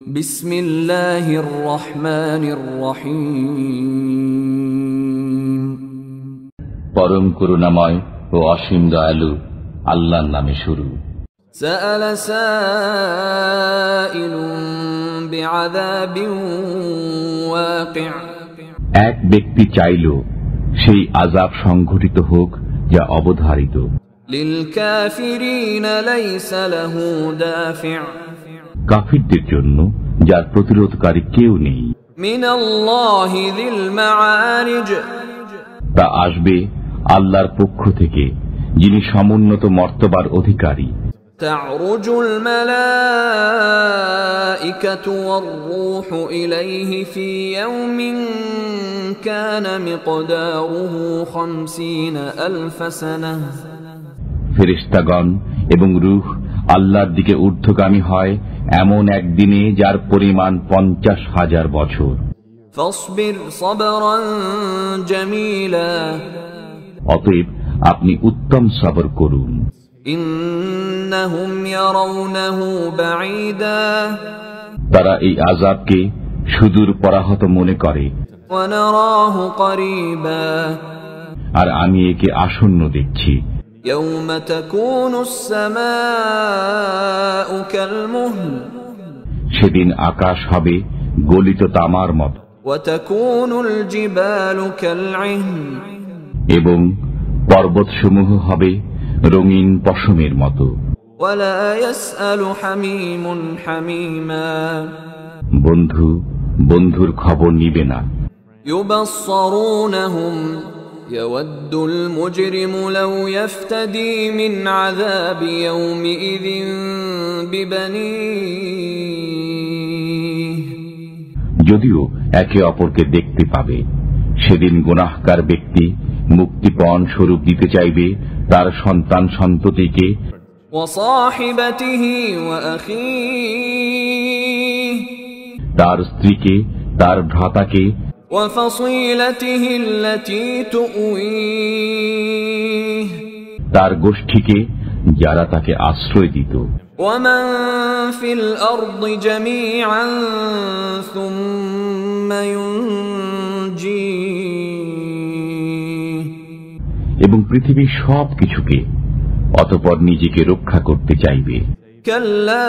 বিসমিল্লাহির রহমানির রহিম। পরম করুণাময় ও অসীম দয়ালু আল্লাহর নামে শুরু। সাআলা সাইলুন বিআযাবিন ওয়াকি'। এক ব্যক্তি চাইল সেই আযাব সংঘটিত হোক যা অবধারিত। লিল কাফিরিনা লাইসা লাহু দাফি'। কাফিরদের জন্য যার প্রতিরোধকারী কেউ নেই। মিনাল্লাহি যিল মাআরিজ। তা আসবে আল্লাহর পক্ষ থেকে, যিনি সমুন্নত মর্তবার অধিকারী। তা'রুজুল মালাইকাতু ওয়ার রূহু ইলাইহি ফি ইয়াওমিন কানা মিকদারুহু 50 আলফ সানাহ। ফেরেশতাগণ এবং রূহ আল্লাহর দিকে ঊর্ধ্বগামী হয় এমন একদিনে যার পরিমাণ 50,000 বছর। ফাসবির সাবরান জামিলা। অতএব আপনি উত্তম সবর করুন। ইন্নাহুম ইয়ারাউনাহু বাঈদা। তারা এই আযাবকে সুদূর পরাহত মনে করে, ওয়া নারাহু করিবা। আর আমি একে আসন্ন দেখছি। ইয়াওমা তাকুনুস সামাউ কালমুহল। সেদিন আকাশ হবে গলিত তামার মত, ওয়া তাকুনুল জিবালু কালইহন। এবং পর্বতসমূহ হবে রঙিন পশমের মতো। ওয়ালা ইয়াসআলু হামীমুন হামীমা। বন্ধু বন্ধুর খবর নিবে না। ইউবাসসিরুনহুম ইয়াওয়াদ্দুল মুজরিমু লাউ ইফতাদি মিন আযাবি ইয়াওমিইযিন বিবানিহি। যদিও একে অপরকে দেখতে পাবে, সেদিন গুনাহগার ব্যক্তি মুক্তিপণ স্বরূপ দিতে চাইবে তার সন্তান সন্ততিকে, ওয়া সাহিবাতিহি ওয়া আখিহি। তার স্ত্রীকে, তার ভ্রাতাকে, ওয়া ফাসিলাতিহি আল্লাতী তুউইহি। তার গোষ্ঠীকে যারা তাকে আশ্রয় দিত। ওয়া মান ফিল আরদি জামিআন সুম্মা ইউনজিহি। এবং পৃথিবীর সব কিছুকে, অতঃপর নিজেকে রক্ষা করতে চাইবে। কাল্লা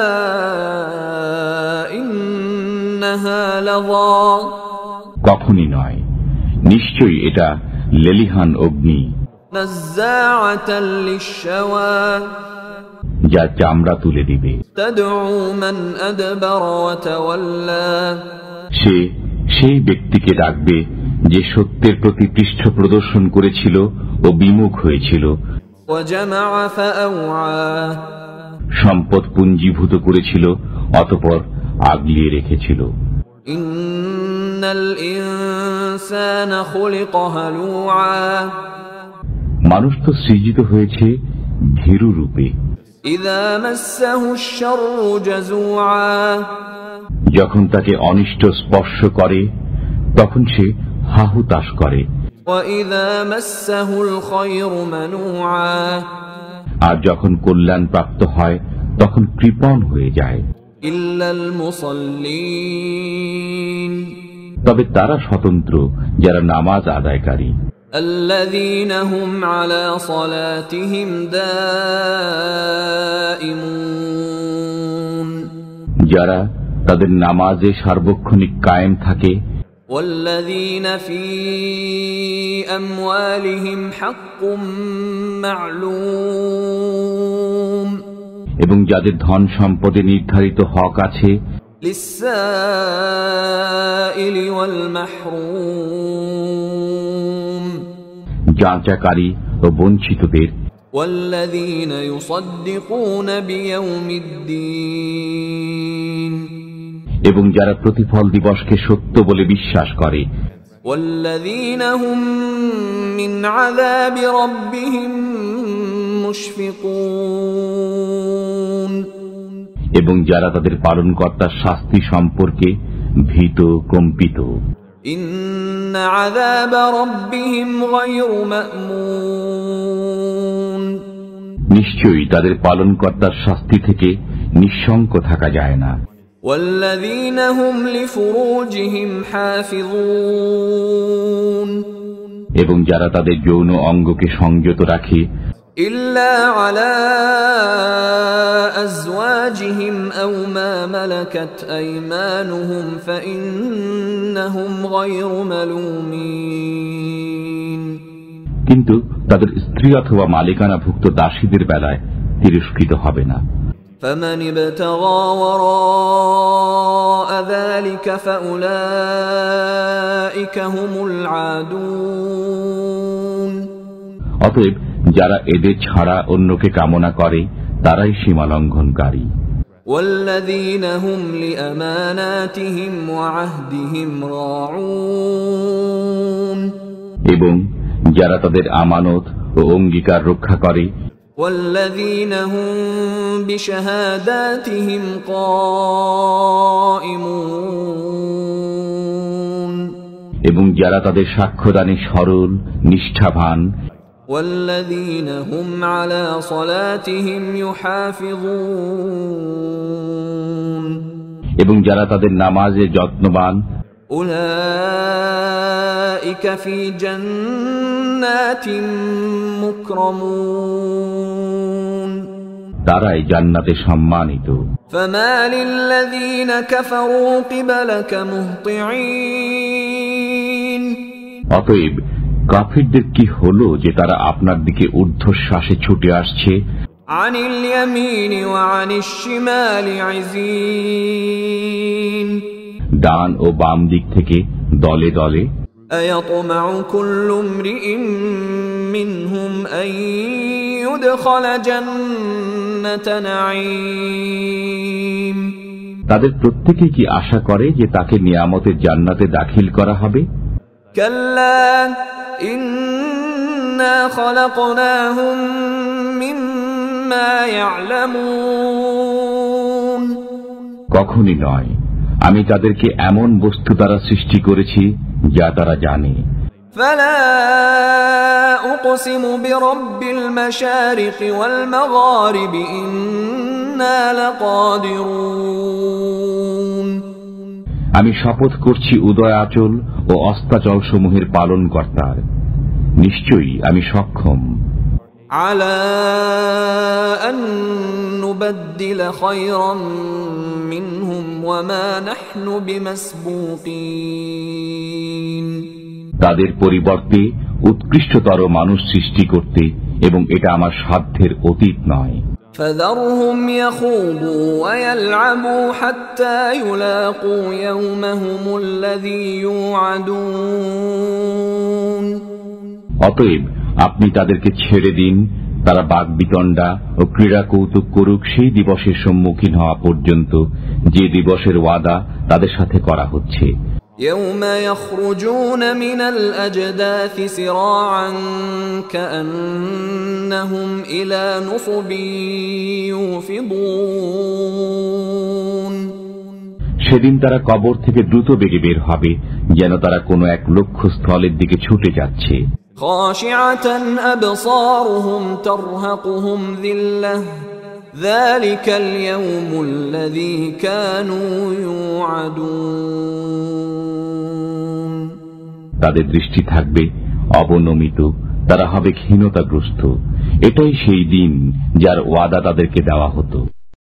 ইন্নাহা লাযা। কখনই নয়, নিশ্চয়ই এটা লেলিহান অগ্নি, নাযাআতাল লিশ-শাওয়া। যা চামড়া তুলে দিবে। তাদউ মান আদবারা ওয়া তাওয়াল্লা। সে সেই ব্যক্তিকে ডাকবে যে সত্যের প্রতি পৃষ্ঠ প্রদর্শন করেছিল ও বিমুখ হয়েছিল। ওয়া জামাআ ফাআওয়া। সম্পদ পুঞ্জীভূত করেছিল, অতঃপর আগলিয়ে রেখেছিল। ইন্নাল ইনসানা খুলিকা হালুআ। মানুষ তো সৃজিত হয়েছে ভীরু রূপে। ইযা মাসসাহুশ শাররু জাযুআ। যখন তাকে অনিষ্ট স্পর্শ করে তখন সে হাহুতাশ করে। ওয়া ইযা মাসসাহুল খায়রু মানুআ। আর যখন কল্যাণ প্রাপ্ত হয় তখন কৃপণ হয়ে যায়। ইল্লাল মুসাল্লিন। তবে তারা স্বতন্ত্র যারা নামাজ আদায়কারী। আল্লাযীনা হুম আলা সালাতিহিম দাঈমুন। যারা তাদের নামাজে সার্বক্ষণিক কায়েম থাকে। ওয়াল্লাযীনা ফী আমওয়ালিহিম হাক্কুম মা'লুম। এবং যাদের ধন সম্পদে নির্ধারিত হক আছে। লিস-সাইলি ওয়াল মাহরুম। যাচাকারী ও বঞ্চিতদের। ওয়াল্লাযীনা ইউসাদ্দিকুনা বিয়াউমিদ্দিন। এবং যারা প্রতিফল দিবসকে সত্য বলে বিশ্বাস করে। ওয়াল্লাযীনা হুম মিন আযাবি রাব্বিহিম মুশফিকুন। এবং যারা তাদের পালনকর্তার শাস্তি সম্পর্কে ভীত কম্পিত। ইন্না আযাবা রাব্বিহিম গায়রু মা'মুন। নিশ্চয়ই তাদের পালনকর্তার শাস্তি থেকে নিঃশঙ্ক থাকা যায় না। والذين هم لفروجهم حافظون এবং যারা তাদের যৌন অঙ্গকে সংযত রাখে إلا على أزواجهم أو ما ملكت أيمانهم فإنهم غير ملومين কিন্তু তাদের স্ত্রী অথবা মালিকানাভুক্ত দাসীদের বেলায় তিরস্কৃত হবে না। فمن ابتغى وراء ذلك فأولئك هم العادون অতএব যারা এদের ছাড়া অন্যকে কামনা করে তারাই সীমালঙ্ঘনকারী। والذين هم لأماناتهم وعهدهم راعون এবং যারা তাদের আমানত ও অঙ্গীকার রক্ষা করে والذين هم بشهاداتهم قائمون এবং যারা তাদের সাক্ষ্যদানে সরল নিষ্ঠাবান والذين هم على صلاتهم يحافظون এবং যারা তাদের নামাজে যত্নবান أولئك في جنات مكرمون তারাই জান্নাতে সম্মানিত। فما للذين كفروا قبلك مهطعين অতএব কাফিরদের কি হলো যে তারা আপনার দিকে ঊর্ধ্বশ্বাসে ছুটে আসছে? عن اليمين وعن الشمال عزين ডান ও বাম দিক থেকে দলে দলে أيطمع كل امرئ منهم أن يدخل جنة نعيم তাদের প্রত্যেকেই কি আশা করে যে তাকে নিয়ামতের জান্নাতে দাখিল করা হবে? كلا إنا خلقناهم مما يعلمون কখনই নয়, আমি তাদেরকে এমন বস্তু দ্বারা সৃষ্টি করেছি যা তারা জানে। فلا أقسم برب المشارق والمغارب إنا لقادرون আমি শপথ করছি উদয়াচল ও অস্তাচল সমূহের পালন কর্তার, নিশ্চয়ই আমি সক্ষম। على أن نبدل خيرا منهم وما نحن بمسبوقين তাদের পরিবর্তে উৎকৃষ্টতর মানুষ সৃষ্টি করতে, এবং এটা আমার সাধ্যের অতীত নয়। فذرهم يخوضوا ويلعبوا حتى يلاقوا يومهم الذي يوعدون অতএব আপনি তাদেরকে ছেড়ে দিন, তারা বাকবিতণ্ডা ও ক্রীড়া কৌতুক করুক সেই দিবসের সম্মুখীন হওয়া পর্যন্ত যে দিবসের ওয়াদা তাদের সাথে করা হচ্ছে। يوم يخرجون من الأجداث سراعا كأنهم إلى نصب يوفضون সেদিন তারা কবর থেকে দ্রুত বেগে বের হবে, যেন তারা কোনো এক লক্ষ্যস্থলের দিকে ছুটে যাচ্ছে। خاشعة أبصارهم ترهقهم ذلة ذلك اليوم الذي كانوا يوعدون তাদের দৃষ্টি থাকবে অবনমিত, তারা হবে ক্ষীণতাগ্রস্ত। এটাই সেই দিন যার ওয়াদা তাদেরকে দেওয়া হতো।